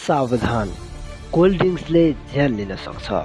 सावधान, कोल्ड ड्रिङ्क्सले ज्यान लिन सक्छ।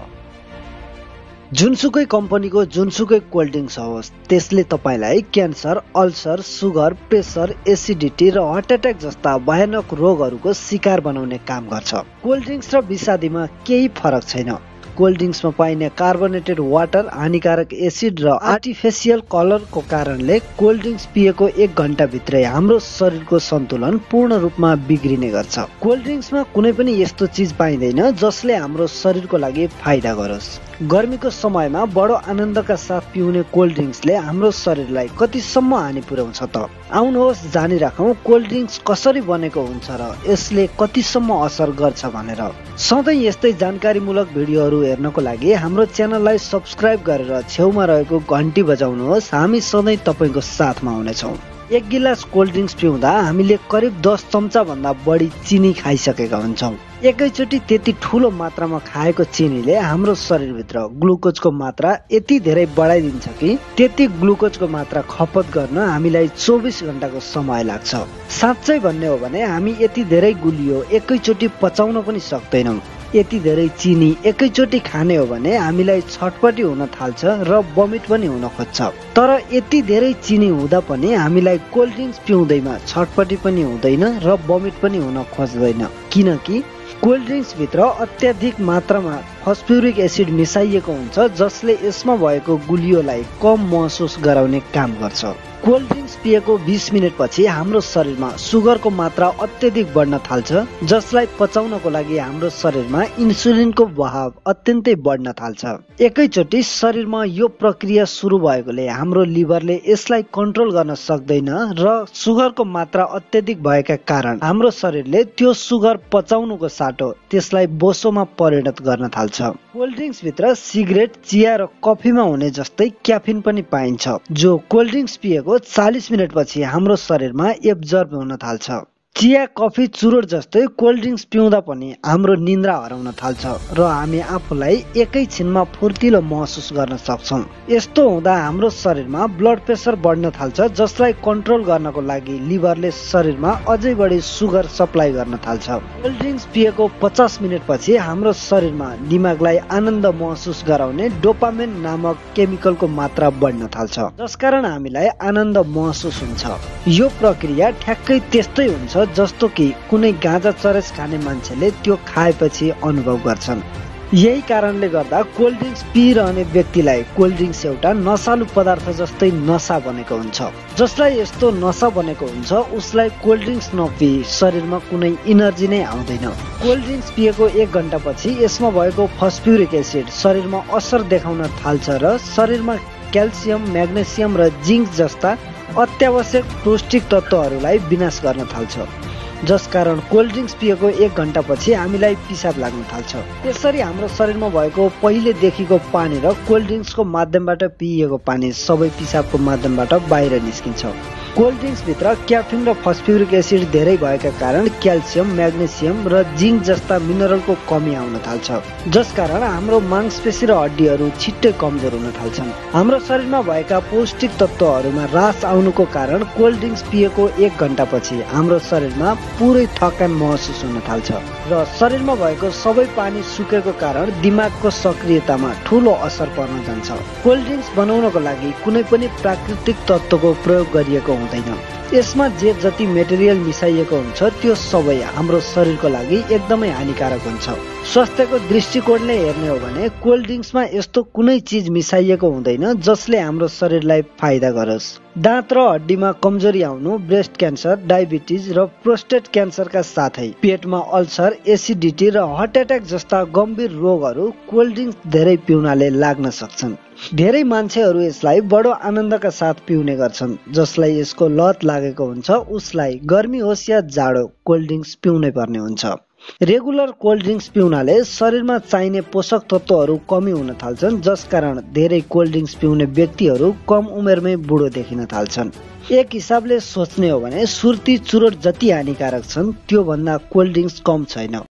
जुनसुकै कम्पनीको जुनसुकै कोल्ड ड्रिङ्क्स होस्, त्यसले तपाईलाई cancer, ulcer, sugar, pressure, acidity र हार्ट एट्याक जस्ता भयानक रोगहरूको शिकार बनाउने काम गर्छ। कोल्ड ड्रिङ्क्स र विषादीमा केही फरक छैन। कोल्ड ड्रिङ्क्समा पाइने कार्बोनेटेड वाटर, हानिकारक एसिड र आर्टिफिसियल कलरको कारणले कोल्ड ड्रिङ्क्स पिएको 1 घण्टा भित्रै हाम्रो शरीरको सन्तुलन पूर्ण रूपमा बिग्रिने गर्छ। कोल्ड ड्रिङ्क्समा कुनै पनि यस्तो चिज पाइँदैन जसले हाम्रो शरीरको लागि फाइदा गरोस्। गर्मीको समयमा बडो आनन्दका साथ पिउने कोल्ड ड्रिङ्क्सले हाम्रो शरीरलाई कतिसम्म हानि पुर्याउँछ त? आउनुहोस् जानिराखौँ कोल्ड ड्रिङ्क्स कसरी बनेको हुन्छ र यसले कतिसम्म असर गर्छ भनेर। सधैँ यस्तै जानकारीमूलक भिडियोहरू हेर्नको लागि हाम्रो च्यानललाई सब्स्क्राइब गरेर छेउमा रहेको घन्टी बजाउनुहोस्। हामी सधैँ तपाईको साथमा हुनेछौँ। 1 गिलास कोल्ड ड्रिङ्क्स पिउँदा हामीले करिब 10 चम्चा भन्दा बढी चिनी खाइसकेका हुन्छौँ। एकैचोटि त्यति ठुलो मात्रामा खाएको चिनीले हाम्रो शरीरभित्र ग्लुकोजको मात्रा यति धेरै बढाइदिन्छ कि त्यति ग्लुकोजको मात्रा खपत गर्न हामीलाई 24 घण्टाको समय लाग्छ। साँच्चै भन्ने हो भने हामी यति धेरै गुलियो एकैचोटि पचाउन पनि सक्दैनौँ। यति धेरै चिनी एकैचोटि खाने हो भने हामीलाई छटपटी हुन थाल्छ र बमिट पनि हुन खोज्छ। तर यति धेरै चिनी हुँदा पनि हामीलाई कोल्ड ड्रिङ्क्स पिउँदैमा छटपटी पनि हुँदैन र बमिट पनि हुन खोज्दैन, किनकि कोल्ड ड्रिङ्क्स भित्र अत्याधिक मात्रामा फस्फ्युरिक एसिड मिसाइएको हुन्छ जसले यसमा भएको गुलियोलाई कम महसुस गराउने काम गर्छ। कोल्ड ड्रिङ्क्स पिएको 20 मिनेटपछि हाम्रो शरीरमा सुगरको मात्रा अत्याधिक बढ्न थाल्छ, जसलाई पचाउनको लागि हाम्रो शरीरमा इन्सुलिनको बहाव अत्यन्तै बढ्न थाल्छ। एकैचोटि शरीरमा यो प्रक्रिया सुरु भएकोले हाम्रो लिभरले यसलाई कन्ट्रोल गर्न सक्दैन र सुगरको मात्रा अत्याधिक भएका कारण हाम्रो शरीरले त्यो सुगर पचाउनुको साटो त्यसलाई बोसोमा परिणत गर्न थाल्छ। कोल्ड ड्रिङ्क्स भित्र सिगरेट, चिया र कफीमा हुने जस्तै क्याफिन पनि पाइन्छ, जो कोल्ड ड्रिङ्क्स पिएको 40 मिनेटपछि हाम्रो शरीरमा एब्जर्ब हुन थाल्छ। चिया, कफी, चुरोट जस्तै कोल्ड ड्रिङ्क्स पिउँदा पनि हाम्रो निन्द्रा हराउन थाल्छ र हामी आफूलाई एकैछिनमा फुर्तिलो महसुस गर्न सक्छौँ। यस्तो हुँदा हाम्रो शरीरमा ब्लड प्रेसर बढ्न थाल्छ, जसलाई कन्ट्रोल गर्नको लागि लिभरले शरीरमा अझै बढी सुगर सप्लाई गर्न थाल्छ। कोल्ड ड्रिङ्क्स पिएको 50 मिनेटपछि हाम्रो शरीरमा दिमागलाई आनन्द महसुस गराउने डोपामिन नामक केमिकलको मात्रा बढ्न थाल्छ, जसकारण हामीलाई आनन्द महसुस हुन्छ। यो प्रक्रिया ठ्याक्कै त्यस्तै हुन्छ जस्तो कि कुनै गाँजा चरस खाने मान्छेले त्यो खाएपछि अनुभव गर्छन्। यही कारणले गर्दा कोल्ड ड्रिङ्क्स पिइरहने व्यक्तिलाई कोल्ड ड्रिङ्क्स एउटा नसालु पदार्थ जस्तै नसा बनेको हुन्छ। जसलाई यस्तो नसा बनेको हुन्छ उसलाई कोल्ड ड्रिङ्क्स नपिई शरीरमा कुनै इनर्जी नै आउँदैन। कोल्ड ड्रिङ्क्स पिएको 1 घण्टापछि यसमा भएको फस्फ्युरिक एसिड शरीरमा असर देखाउन थाल्छ र शरीरमा क्याल्सियम, म्याग्नेसियम र जिङ्क जस्ता अत्यावश्यक पौष्टिक तत्त्वहरूलाई विनाश गर्न थाल्छ, जसकारण कोल्ड ड्रिङ्क्स पिएको 1 घण्टापछि हामीलाई पिसाब लाग्न थाल्छ। त्यसरी हाम्रो शरीरमा भएको पहिलेदेखिको पानी र कोल्ड ड्रिङ्क्सको माध्यमबाट पिइएको पानी सबै पिसाबको माध्यमबाट बाहिर निस्किन्छ। कोल्ड ड्रिङ्क्स भित्र क्याफिन र फस्फ्युरिक एसिड धेरै भएका कारण क्याल्सियम, म्याग्नेसियम र जिङ्क जस्ता मिनरलको कमी आउन थाल्छ, जसकारण हाम्रो मांसपेशी र हड्डीहरू छिट्टै कमजोर हुन थाल्छन्। हाम्रो शरीरमा भएका पौष्टिक तत्त्वहरूमा ह्रास आउनुको कारण कोल्ड ड्रिङ्क्स पिएको 1 घण्टापछि हाम्रो शरीरमा पुरै थकान महसुस हुन थाल्छ र शरीरमा भएको सबै पानी सुकेको कारण दिमागको सक्रियतामा ठूलो असर पर्न जान्छ। कोल्ड ड्रिङ्क्स बनाउनको लागि कुनै पनि प्राकृतिक तत्त्वको प्रयोग गरिएको हुँदैन। यसमा जे जति मेटेरियल मिसाइएको हुन्छ त्यो सबै हाम्रो शरीरको लागि एकदमै हानिकारक हुन्छ। स्वास्थ्यको दृष्टिकोणले हेर्ने हो भने कोल्ड ड्रिङ्क्समा यस्तो कुनै चिज मिसाइएको हुँदैन जसले हाम्रो शरीरलाई फाइदा गरोस्। दाँत र हड्डीमा कमजोरी आउनु, ब्रेस्ट क्यान्सर, डायबिटिज र प्रोस्टेट क्यान्सरका साथै पेटमा अल्सर, एसिडिटी र हार्ट एट्याक जस्ता गम्भीर रोगहरू कोल्ड ड्रिङ्क्स धेरै पिउनाले लाग्न सक्छन्। धेरै मान्छेहरू यसलाई बडो आनन्दका साथ पिउने गर्छन्। जसलाई यसको लत लागेको हुन्छ उसलाई गर्मी होस् या जाडो कोल्ड ड्रिङ्क्स पिउनै पर्ने हुन्छ। रेगुलर कोल्ड ड्रिङ्क्स पिउनाले शरीरमा चाहिने पोषक तत्त्वहरू कमी हुन थाल्छन्, जसकारण धेरै कोल्ड ड्रिङ्क्स पिउने व्यक्तिहरू कम उमेरमै बुढो देखिन थाल्छन्। एक हिसाबले सोच्ने हो भने सुर्ती, चुरोट जति हानिकारक छन् त्यो भन्दा कोल्ड ड्रिङ्क्स कम छैन।